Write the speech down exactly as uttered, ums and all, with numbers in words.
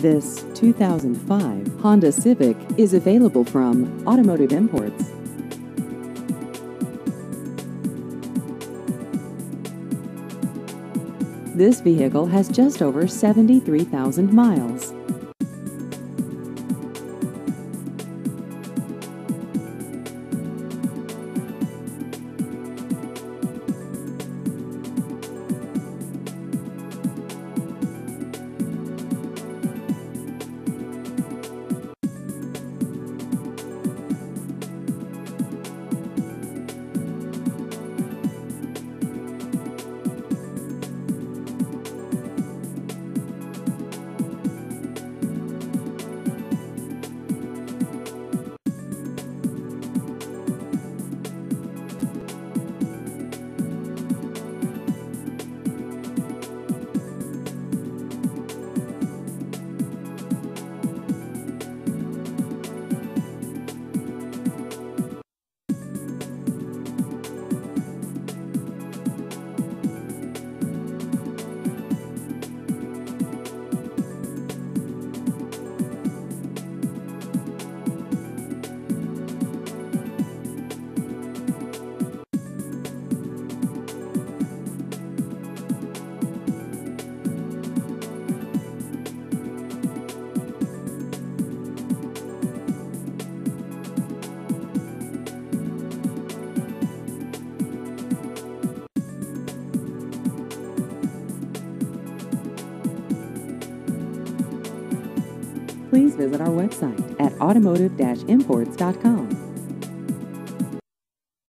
This two thousand five Honda Civic is available from Automotive Imports. This vehicle has just over seventy-three thousand miles. Please visit our website at automotive dash imports dot com.